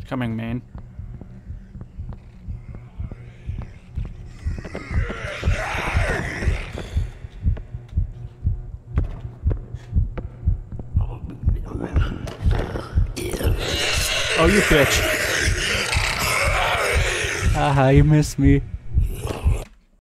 Coming main. Oh, you bitch. Haha, you missed me.